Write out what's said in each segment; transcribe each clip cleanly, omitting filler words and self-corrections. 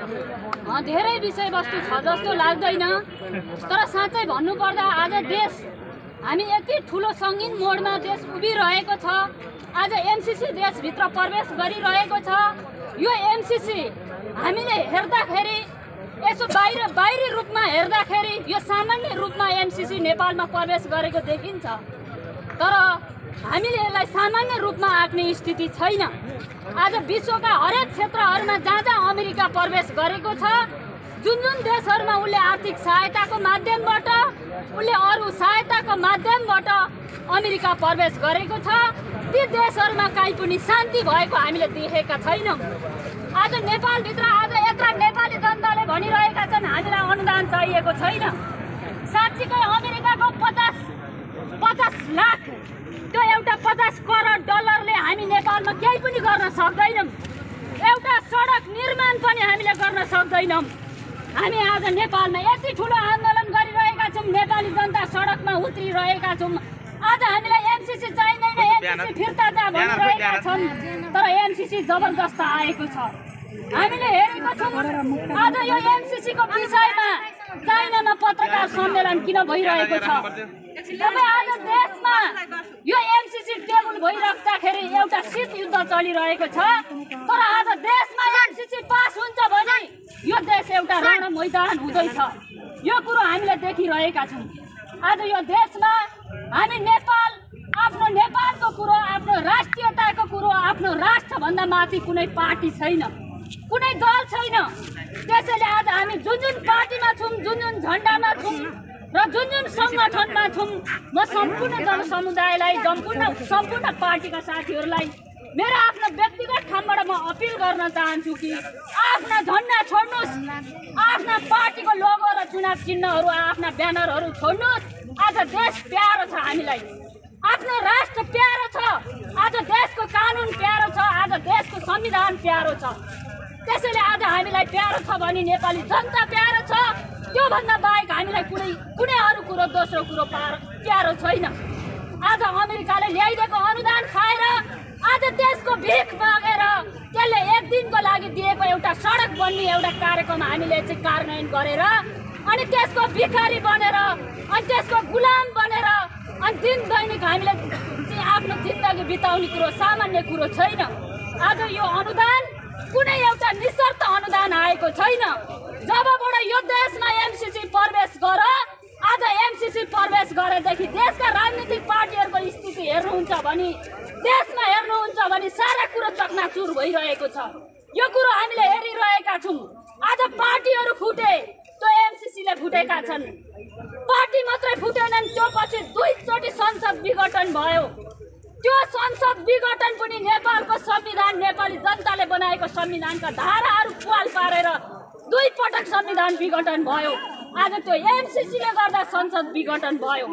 धेरै विषयवस्तु छ जस्तो लाग्दैन, तर साँच्चै भन्नुपर्दा आज देश हामी यति ठुलो सङ्गीन मोडमा देश उभिरहेको छ। आज एमसीसी देशभित्र प्रवेश गरिरहेको छ। यो एमसीसी हामीले हेर्दाखेरि यसो बाहिरी रूपमा हेर्दाखेरि यो सामान्य रूपमा एमसीसी नेपालमा प्रवेश गरेको देखिन्छ, तर हामीले यसलाई सामान्य रूपमा आँक्ने स्थिति छैन। आज विश्वका हरेक क्षेत्रहरूमा जहाँ अमेरिका प्रवेश गरेको छ, जुन देशहरूमा उसले आर्थिक सहायताको माध्यमबाट उसले अरू सहायताको माध्यमबाट अमेरिका प्रवेश गरेको छ, ती देशहरूमा कहीँ पनि शान्ति भएको हामीले देखेका छैनौँ। आज नेपालभित्र आज यत्रा नेपाली जनताले भनिरहेका छन् हामीलाई अनुदान चाहिएको छैन। साँच्चीकै अमेरिकाको 50 लाख त्यो एउटा 50 करोड डलरले हामी नेपालमा केही पनि गर्न सक्दैनौँ। एउटा सडक निर्माण पनि हामीले गर्न सक्दैनौँ। हामी आज नेपालमा यति ठुलो आन्दोलन गरिरहेका छौँ, नेपाली जनता सडकमा उत्रिरहेका छौँ। आज हामीलाई एमसीसी चाहिँदैन, एमसीसी फिर्ता जा भनिरहेका छन्, तर एमसीसी जबरजस्त आएको छ। हामीले हेरेको छौँ आज यो एमसीसीको विषयमा चाइनामा पत्रकार सम्मेलन किन भइरहेको छ। तपाईँ आज देशमा यो एमसीसी टेबल भइराख्दाखेरि एउटा शीत युद्ध चलिरहेको छ, तर आज देशमा एमसीसी पास हुन्छ भने यो देश एउटा रण मैदान हुँदैछ। यो कुरो हामीले देखिरहेका छौँ। आज यो देशमा हामी नेपाल आफ्नो नेपालको कुरो, आफ्नो राष्ट्रियताको कुरो, आफ्नो राष्ट्रभन्दा माथि कुनै पार्टी छैन, कुनै दल छैन। त्यसैले आज हामी जुन पार्टीमा छौँ, जुन झन्डामा छौँ र जुन सङ्गठनमा छौँ, म सम्पूर्ण जनसमुदायलाई, सम्पूर्ण पार्टीका साथीहरूलाई मेरो आफ्नो व्यक्तिगत ठाउँबाट म अपिल गर्न चाहन्छु कि आफ्ना झन्डा छोड्नुहोस्, आफ्ना पार्टीको लोगो र चुनाव चिन्हहरू, आफ्ना ब्यानरहरू छोड्नुहोस्। आज देश प्यारो छ हामीलाई, आफ्नो राष्ट्र प्यारो छ, आज देशको कानुन प्यारो छ, आज देशको संविधान प्यारो छ। त्यसैले आज हामीलाई प्यारो छ भने नेपाली जनता प्यारो छ, त्योभन्दा बाहेक हामीलाई कुनै अरू कुरो, दोस्रो कुरो प्यारो छैन। आज अमेरिकाले ल्याइदिएको अनुदान खाएर, आज देशको भिख मागेर त्यसले एक दिनको लागि दिएको एउटा सडक बन्ने एउटा कार्यक्रम हामीले चाहिँ कार्यान्वयन गरेर अनि त्यसको भिखारी बनेर अनि त्यसको गुलाम बनेर अनि दिन दैनिक हामीले चाहिँ आफ्नो जिन्दगी बिताउने कुरो सामान्य कुरो छैन। आज यो अनुदान कुनै एउटा निशर्त अनुदान आएको छैन। जबबाट यो देशमा एमसीसी प्रवेश गर, आज एमसीसी प्रवेश गरेदेखि देशका राजनीतिक पार्टीहरूको स्थिति हेर्नुहुन्छ भने, देशमा हेर्नुहुन्छ भने सारा कुरो चकनाचुर भइरहेको छ। यो कुरो हामीले हेरिरहेका छौँ। आज पार्टीहरू फुटे, त्यो एमसीसीले फुटेका छन्। पार्टी मात्रै फुटेनन्, त्यो पछि 2 चोटि संसद विघटन भयो। त्यो संसद विघटन पनि नेपालको संविधान, नेपाली जनताले बनाएको संविधानका धाराहरू पुवाल पारेर 2 पटक संविधान विघटन भयो। आज त्यो एमसीसीले गर्दा संसद विघटन भयो।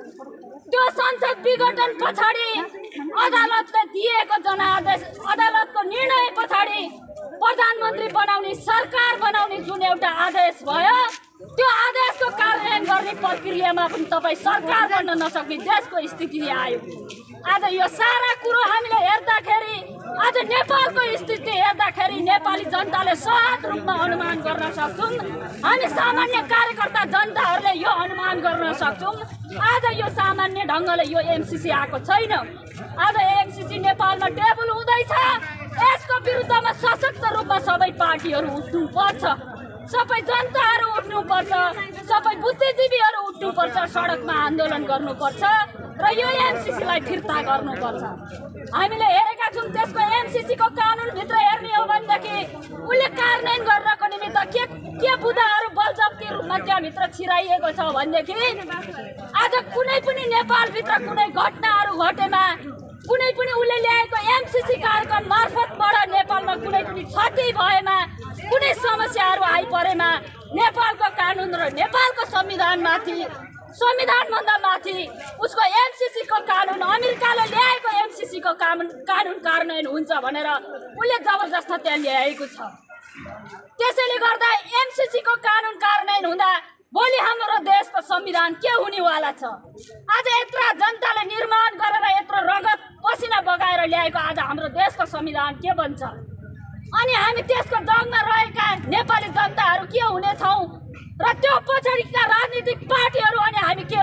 त्यो संसद विघटन पछाडि अदालतले दिएको जनादेश, अदालतको निर्णय पछाडि प्रधानमन्त्री बनाउने, सरकार बनाउने जुन एउटा आदेश भयो, त्यो आदेशको कार्यान्वयन गर्ने प्रक्रियामा पनि तपाईँ सरकार बन्न नसक्ने देशको स्थिति आयो। आज यो सारा कुरो हामीले हेर्दाखेरि, आज नेपालको स्थिति हेर्दाखेरि नेपाली जनताले सहज रूपमा अनुमान गर्न सक्छौँ। हामी सामान्य कार्यकर्ता जनताहरूले यो अनुमान गर्न सक्छौँ। आज यो सामान्य ढङ्गले यो एमसीसी आएको छैन। आज एमसीसी नेपालमा टेबल हुँदैछ। यसको विरुद्धमा सशक्त रूपमा सबै पार्टीहरू उठ्नुपर्छ, सबै जनताहरू उठ्नुपर्छ, सबै बुद्धिजीवीहरू उठ्नुपर्छ, सडकमा आन्दोलन गर्नुपर्छ र यो एमसीसीलाई फिर्ता गर्नुपर्छ। हामीले हेरेका छौँ त्यसको एमसीसीको कानुनभित्र हेर्ने हो भनेदेखि उसले कार्यान्वयन गर्नको निमित्त के बुदाहरू बलजफ्ती रूपमा त्यहाँभित्र छिराइएको छ भनेदेखि आज कुनै पनि नेपालभित्र कुनै घटनाहरू घटेमा, कुनै पनि उसले ल्याएको एमसीसी कार्यक्रम मार्फतबाट नेपालमा कुनै पनि क्षति भएमा, कुनै समस्याहरू आइपरेमा नेपालको कानुन र नेपालको संविधानमाथि, संविधानभन्दा माथि उसको एमसीसीको कानुन, अमेरिकाले ल्याएको एमसीसीको कानुन कार्यान्वयन हुन्छ भनेर उसले जबरजस्त त्यहाँ ल्याएको छ। त्यसैले गर्दा एमसीसीको कानुन कार्यान्वयन हुँदा भोलि हाम्रो देशको संविधान के हुनेवाला छ। आज यत्रो जनताले निर्माण गरेर यत्रो रगत पसिना बगाएर ल्याएको आज हाम्रो देशको संविधान के बन्छ? अनि हामी त्यसको जगमा रहेका नेपाली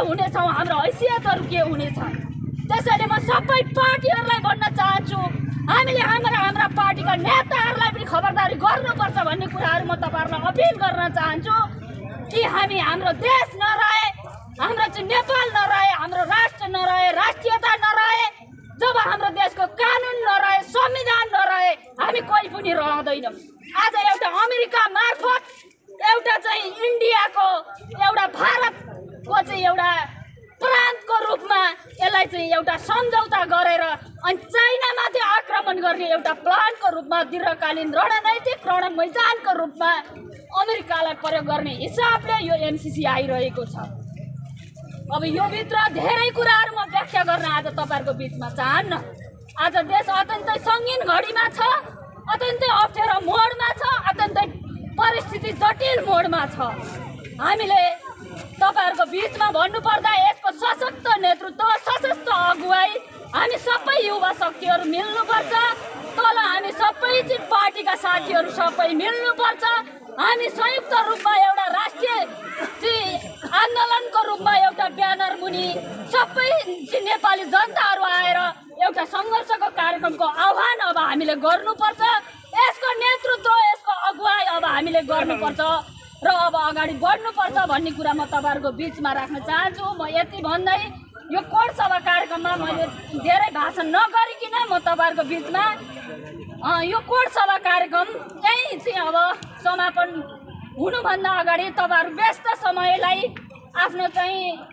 हुनेछौँ, हाम्रो हैसियतहरू के हुनेछ। त्यसैले म सबै पार्टीहरूलाई भन्न चाहन्छु, हामीले हाम्रा पार्टीका नेताहरूलाई पनि खबरदारी गर्नुपर्छ भन्ने कुराहरू म तपाईँहरूलाई अपिल गर्न चाहन्छु कि हामी हाम्रो देश नरहे, हाम्रो चाहिँ नेपाल नरहे, हाम्रो राष्ट्र नरहे, राष्ट्रियता नरहे, जब हाम्रो देशको कानुन नरहे, संविधान नरहे, हामी कोही पनि रहँदैनौँ। आज एउटा अमेरिका मार्फत एउटा चाहिँ इन्डियाको एउटा भारतको चाहिँ एउटा प्रान्तको रूपमा यसलाई चाहिँ एउटा सम्झौता गरेर अनि चाइनामाथि आक्रमण गर्ने एउटा प्लानको रूपमा दीर्घकालीन रणनैतिक रणमैदानको रूपमा अमेरिकालाई प्रयोग गर्ने हिसाबले यो एमसीसी आइरहेको छ। अब यो भित्र धेरै कुराहरू म व्याख्या गर्न आज तपाईँहरूको बिचमा चाहन्न। आज देश अत्यन्तै सङ्गीन घडीमा छ, अत्यन्तै अप्ठ्यारो मोडमा छ, अत्यन्तै परिस्थिति जटिल मोडमा छ। हामीले तपाईँहरूको बिचमा भन्नुपर्दा यसको सशक्त नेतृत्व, सशक्त अगुवाई हामी सबै युवा शक्तिहरू मिल्नुपर्छ। तल हामी सबै चाहिँ पार्टीका साथीहरू सबै मिल्नुपर्छ। हामी संयुक्त रूपमा एउटा राष्ट्रिय आन्दोलनको रूपमा एउटा ब्यानर मुनि सबै नेपाली जनताहरू आएर एउटा सङ्घर्षको कार्यक्रमको आह्वान अब हामीले गर्नुपर्छ। यसको नेतृत्व, यसको अगुवाई अब हामीले गर्नुपर्छ र अब अगाडि बढ्नुपर्छ भन्ने कुरा म तपाईँहरूको बिचमा राख्न चाहन्छु। म यति भन्दै यो कोड सभा कार्यक्रममा मैले धेरै भाषण नगरिकन म तपाईँहरूको बिचमा यो कोड सभा कार्यक्रम यहीँ चाहिँ अब समापन हुनुभन्दा अगाडि तपाईँहरू व्यस्त समयलाई आफ्नो चाहिँ